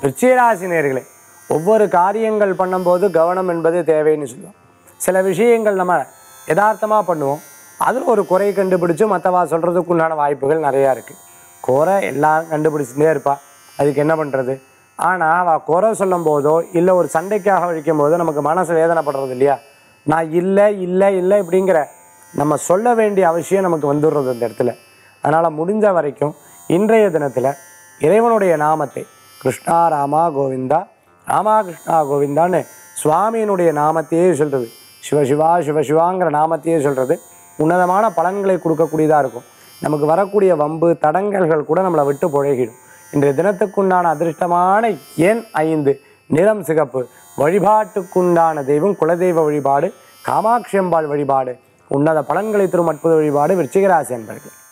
விருச்சிகராசி நேயர்களே, ஒவ்வொரு காரியங்கள் பண்ணும்போது கவனம் என்பது தேவைன்னு சொல்லுவோம். சில விஷயங்கள் நம்ம யதார்த்தமாக பண்ணுவோம், அதில் ஒரு குறை கண்டுபிடிச்சு மற்றவா சொல்கிறதுக்குண்டான வாய்ப்புகள் நிறையா இருக்குது. குறை எல்லாம் கண்டுபிடிச்சிட்டே இருப்பா, அதுக்கு என்ன பண்ணுறது? ஆனால் அவள் குறை சொல்லும் போதோ இல்லை ஒரு சண்டைக்காக வழிக்கும் போதோ நமக்கு மனசு வேதனைப்படுறது இல்லையா? நான் இல்லை இல்லை இல்லை இப்படிங்கிற நம்ம சொல்ல வேண்டிய அவசியம் நமக்கு வந்துடுறது இந்த இடத்துல. அதனால் முடிஞ்ச வரைக்கும் இன்றைய தினத்தில் இறைவனுடைய நாமத்தை கிருஷ்ணா ராமா கோவிந்தா, ராமா கிருஷ்ணா கோவிந்தான்னு சுவாமியினுடைய நாமத்தையே சொல்கிறது, சிவசிவா சிவசிவாங்கிற நாமத்தையே சொல்கிறது உன்னதமான பலன்களை கொடுக்கக்கூடியதாக இருக்கும். நமக்கு வரக்கூடிய வம்பு தடங்கல்கள் கூட நம்மளை விட்டு புழகிடும். இன்றைய தினத்துக்குண்டான அதிர்ஷ்டமான எண் 5, நிறம் சிகப்பு. வழிபாட்டுக்குண்டான தெய்வம் குலதெய்வ வழிபாடு, காமாட்சி அம்பாள் வழிபாடு, உன்னத பலன்களை தரும் அற்புத வழிபாடு விருச்சிக ராசி அன்பர்களே.